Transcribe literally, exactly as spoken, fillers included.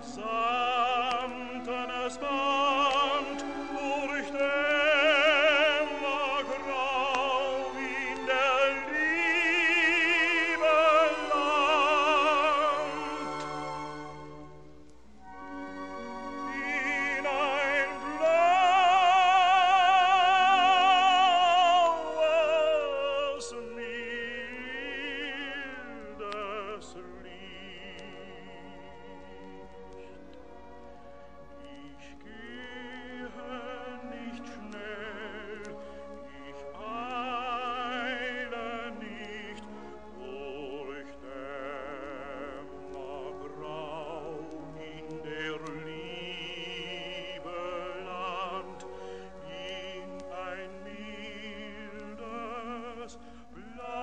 samtenes Band durch dämmergrau in der Liebe Land. In ein blaues, mildes Licht. Ich gehe nicht schnell, ich eile nicht durch dämmergrau in der Liebe Land, in ein mildes, blaues